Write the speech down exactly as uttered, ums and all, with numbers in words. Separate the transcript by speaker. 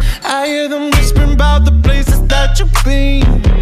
Speaker 1: I hear them whispering about the places that you've been.